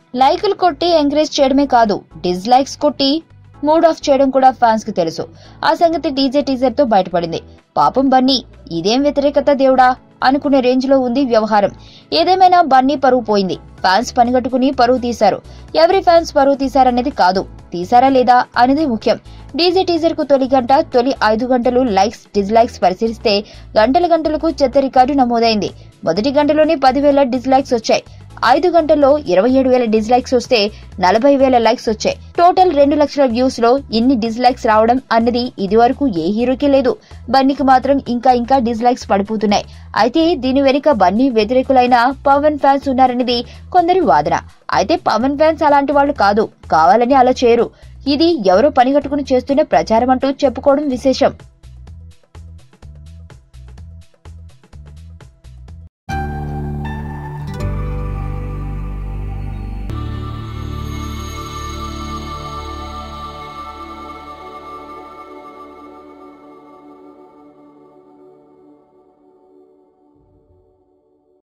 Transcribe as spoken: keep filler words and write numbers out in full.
లైకులు కొట్టి ఎంకరేజ్ చేయడమే కాదు, డిస్లైక్స్ కొట్టి మూడ్ ఆఫ్ చేయడం కూడా ఫ్యాన్స్ కి తెలుసు. ఆ సంగతి డీజే టీజర్ తో బయటపడింది. పాపం బన్నీ, ఇదేం వ్యతిరేకత దేవుడా అనుకునే రేంజ్ లో ఉంది వ్యవహారం. ఏదేమైనా బన్నీ పరువు పోయింది. ఫ్యాన్స్ పనిగట్టుకుని పరువు తీశారు. ఎవరి ఫ్యాన్స్ పరువు తీశారనేది కాదు, తీశారా లేదా అనేది ముఖ్యం. డీజే టీజర్ కు తొలి గంట, తొలి ఐదు గంటలు లైక్స్ డిస్లైక్స్ పరిశీలిస్తే గంటల గంటలకు చెత్త రికార్డు నమోదైంది. మొదటి గంటలోనే పదివేల డిస్లైక్స్ వచ్చాయి. ఐదు గంటల్లో ఇరవై ఏడు వేల డిస్లైక్స్ వస్తే నలభై వేల లైక్స్ వచ్చాయి. టోటల్ రెండు లక్షల వ్యూస్ లో ఇన్ని డిస్లైక్స్ రావడం అన్నది ఇదివరకు ఏ హీరోకి లేదు. బన్నీకి మాత్రం ఇంకా ఇంకా డిస్లైక్స్ పడిపోతున్నాయి. అయితే దీని వెనుక బన్నీ వ్యతిరేకులైన పవన్ ఫ్యాన్స్ ఉన్నారనేది కొందరి వాదన. అయితే పవన్ ఫ్యాన్స్ అలాంటి వాళ్ళు కాదు, కావాలని అలా చేయరు. ఇది ఎవరో పనిగట్టుకుని చేస్తున్న ప్రచారం అంటూ చెప్పుకోవడం విశేషం.